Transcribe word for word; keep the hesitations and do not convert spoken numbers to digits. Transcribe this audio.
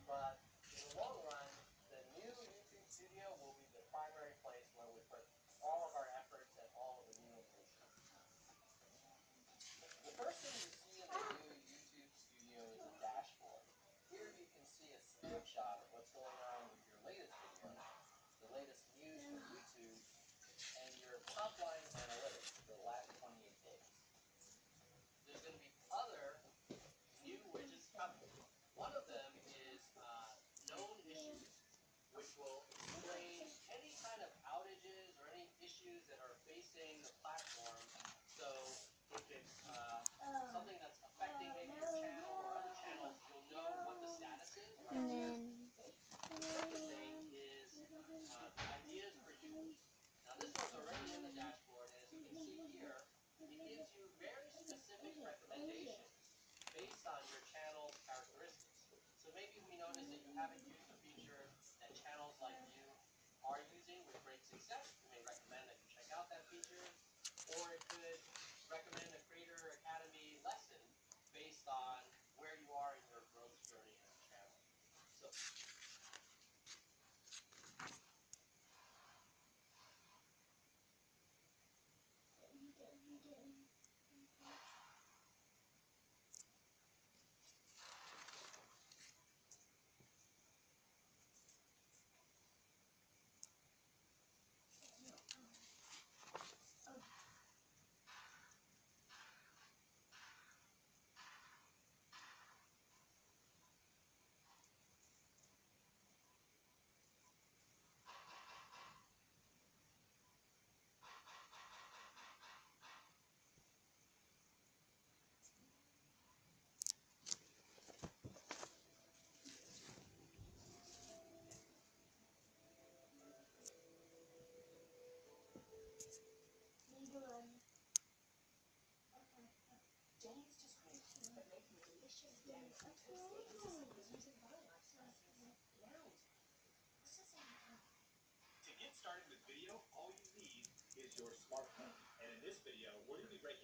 But in the long run, the new YouTube Studio will be the primary place where we put all of our efforts and all of the new innovation. The first thing you see in the new YouTube Studio is a dashboard. Here you can see a snapshot of what's going on with your latest video, the latest news from YouTube, and your top-line analytics for the last twenty-eight days. There's going to be other new widgets coming. One of them is uh, known issues, which will explain any kind of outages or any issues that are facing the platform. So if it's uh, something that's affecting maybe your channel or other channels, you'll know what the status is right here. The second thing is uh, ideas for users. Now this one's already in the dashboard, and as you can see here, it gives you very specific recommendations based on your channel's characteristics. So maybe we notice that you haven't used a feature that channels like you are using with great success. We may recommend that you check out that feature, or it could recommend a Creator Academy lesson based on where you are in your growth journey as a channel. So to get started with video, all you need is your smartphone. And in this video, we're going to be breaking